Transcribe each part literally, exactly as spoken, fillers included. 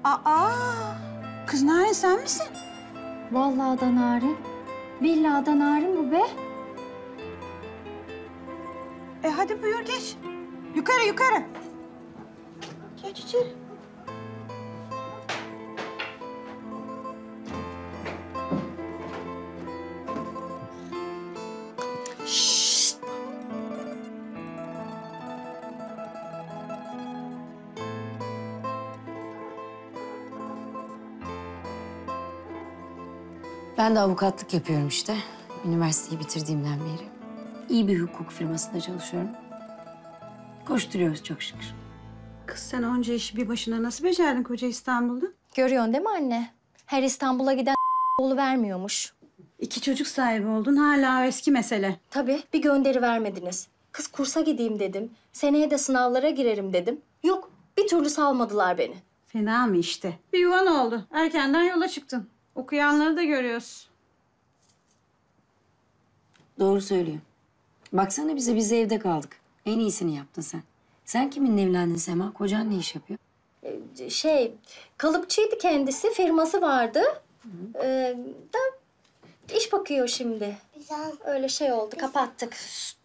Aa, kız Narin sen misin? Vallahi da Narin. Billahi da Narin bu be. E hadi buyur geç. Yukarı yukarı. Geç içeri. Şşt. Ben de avukatlık yapıyorum işte. Üniversiteyi bitirdiğimden beri. İyi bir hukuk firmasında çalışıyorum. Koşturuyoruz çok şükür. Kız sen onca işi bir başına nasıl becerdin koca İstanbul'da? Görüyorsun değil mi anne? Her İstanbul'a giden oğlu vermiyormuş. İki çocuk sahibi oldun hala o eski mesele. Tabii bir gönderi vermediniz. Kız kursa gideyim dedim. Seneye de sınavlara girerim dedim. Yok bir türlü salmadılar beni. Fena mı işte? Bir yuvan oldu. Erkenden yola çıktın. Okuyanları da görüyoruz. Doğru söylüyor. Baksana bize, biz evde kaldık. En iyisini yaptın sen. Sen kiminle evlendin Sema? Kocan ne iş yapıyor? Ee, Şey, kalıpçıydı kendisi, firması vardı. Ee, da iş bakıyor şimdi. Güzel. Öyle şey oldu, kapattık.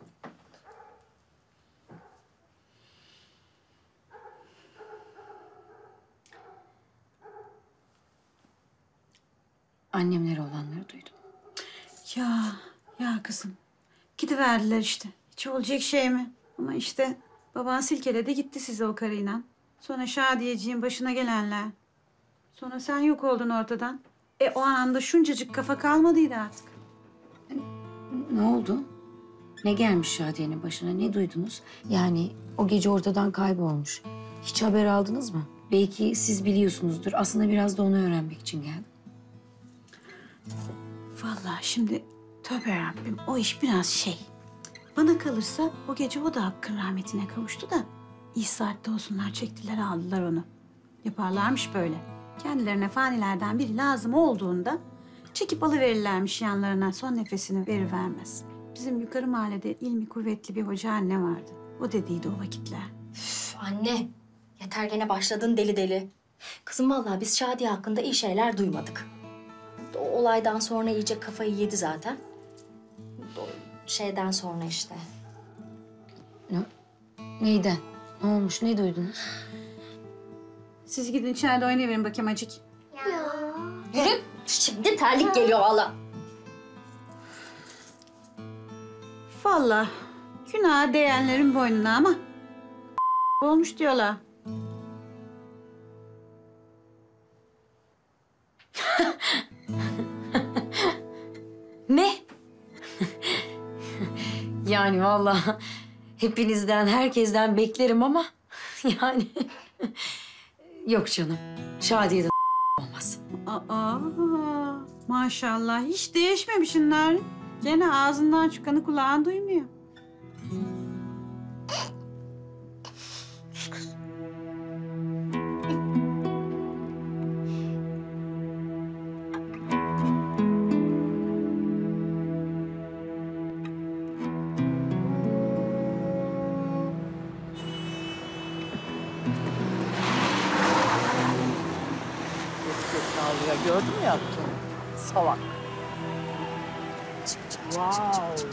Annemlere olanları duydum. Ya, ya kızım. Gidiverdiler işte. Hiç olacak şey mi? Ama işte baban silkeledi gitti size o karıyla. Sonra Şadiyeciğin başına gelenler. Sonra sen yok oldun ortadan. E o anda şuncacık kafa kalmadıydı artık. Ne oldu? Ne gelmiş Şadiye'nin başına? Ne duydunuz? Yani o gece ortadan kaybolmuş. Hiç haber aldınız mı? Belki siz biliyorsunuzdur. Aslında biraz da onu öğrenmek için geldim. Vallahi şimdi tövbe Rabbim o iş biraz şey. Bana kalırsa o gece o da Hakk'ın rahmetine kavuştu da iyi saatte olsunlar çektiler aldılar onu. Yaparlarmış böyle. Kendilerine fanilerden biri lazım olduğunda çekip alıverirlermiş yanlarına son nefesini verivermez. Bizim yukarı mahallede ilmi kuvvetli bir hoca anne vardı. O dediydi o vakitler. Üf, anne, yeter gene başladın deli deli. Kızım vallahi biz Şadiye hakkında iyi şeyler duymadık. O olaydan sonra iyice kafayı yedi zaten. O şeyden sonra işte. Ne? Neyden? Ne olmuş? Ne duydunuz? Siz gidin içeride oynayıverin bakayım acık. Yürü, şimdi terlik geliyor valla. Vallahi günah değenlerin boynuna ama olmuş diyorlar. Ne? Yani vallahi hepinizden, herkesten beklerim ama yani yok canım. Şadiye'de olmaz. Aa, maşallah hiç değişmemişsin Narin. Gene ağzından çıkanı kulağın duymuyor. Ya gördün mü yaptığını? Salak. Wow.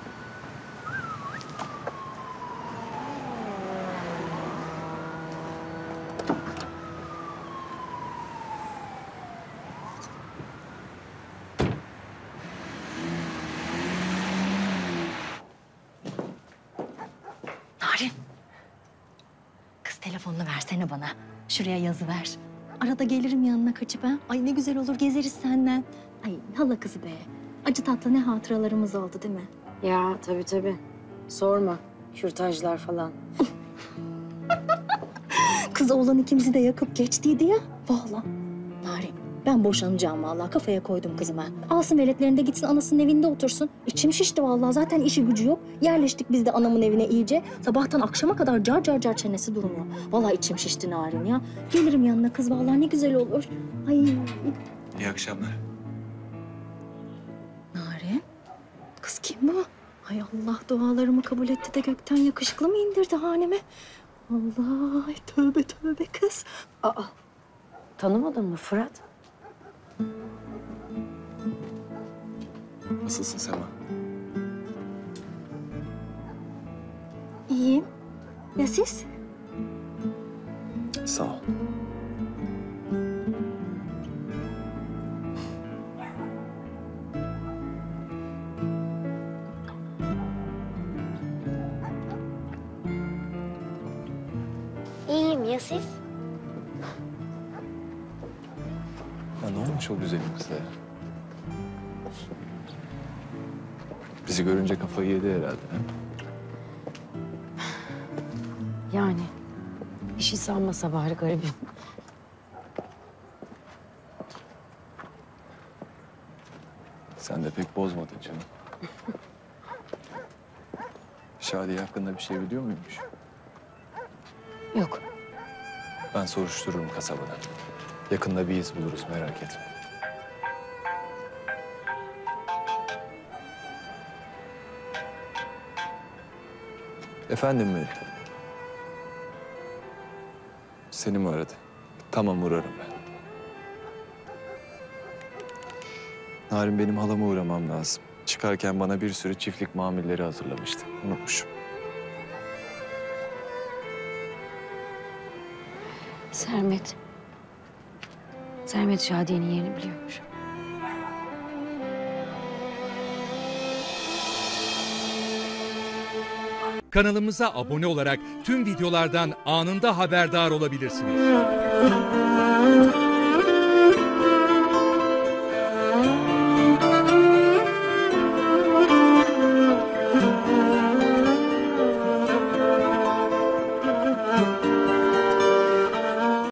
Narin. Kız telefonunu versene bana. Şuraya yazı ver. Arada gelirim yanına kaçıp ha. Ay ne güzel olur gezeriz senden. Ay hala kızı be. Acı tatlı ne hatıralarımız oldu değil mi? Ya tabii tabii. Sorma. Kürtajlar falan. Kız oğlan ikimizi de yakıp geçtiydi ya. Vallahi. Narin ben boşanacağım vallahi kafaya koydum kızıma. Alsın veletlerinde gitsin anasının evinde otursun. İçim şişti vallahi zaten işi gücü yok. Yerleştik biz de anamın evine iyice. Sabahtan akşama kadar car car car çenesi durmuyor. Vallahi içim şişti Narin ya. Gelirim yanına kız vallahi ne güzel olur. Ay. İyi akşamlar. Narin. Kız kim bu? Hay Allah dualarımı kabul etti de gökten yakışıklı mı indirdi haneme? Allah tövbe tövbe kız. Aa Tanımadın mı Fırat? Nasılsın Sema? İyiyim. Ya siz? Sağ ol. İyiyim ya siz? Ya ne olmuş o güzelim kıza ya? Bizi görünce kafayı yedi herhalde. Ha? Yani işi sanmasa bari garibim. Sen de pek bozmadın canım. Şadiye hakkında bir şey biliyor muymuş? Yok. Ben soruştururum kasabada. Yakında bir iz buluruz, merak etme. Efendim Melih? Seni mi aradı? Tamam, uğrarım ben. Narin, benim halama uğramam lazım. Çıkarken bana bir sürü çiftlik mamulleri hazırlamıştı. Unutmuşum. Sermet. Sermet Şadiye'nin yerini biliyormuş. Kanalımıza abone olarak tüm videolardan anında haberdar olabilirsiniz.